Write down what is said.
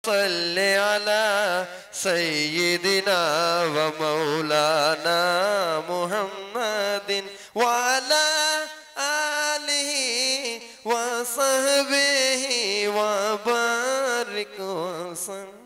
सल्ले अला सय्यिदिना व मौलाना मुहम्मदिन व अला आलिहि व सहबिहि व बारिक वसल्लम।